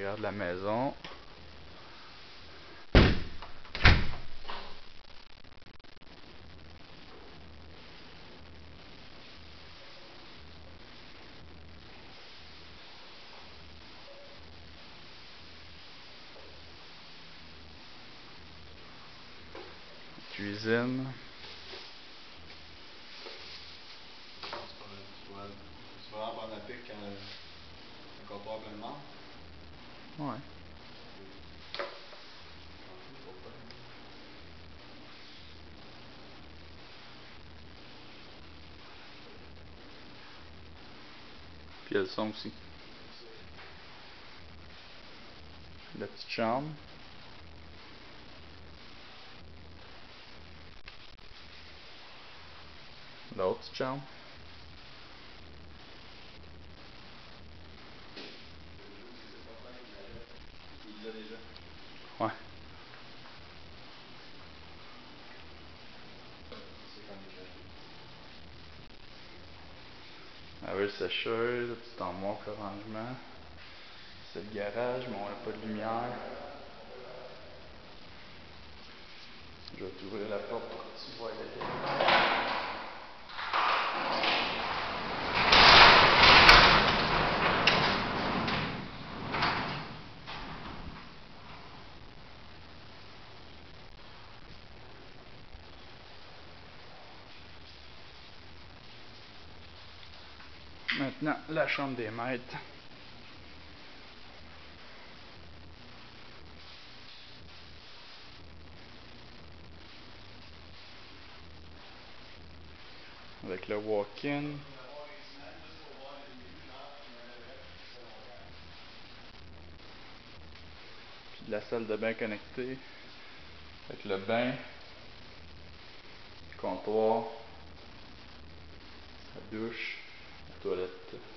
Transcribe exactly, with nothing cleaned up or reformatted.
l'intérieur de la maison. Cuisine. Tu vas avoir la pique quand le comptoir plein de monde? Ouais. Puis il y a le son aussi. La petite chambre. L'autre petite chambre. Il l'a déjà. Ouais. C'est comme déjà. Ah oui, sécheuse, la petite armoire pour rangement. C'est le garage, mais on n'a pas de lumière. Je vais t'ouvrir la porte pour que tu vois les... Maintenant, la chambre des maîtres. Avec le walk-in. Puis la salle de bain connectée. Avec le bain. Le comptoir. La douche. La toilette.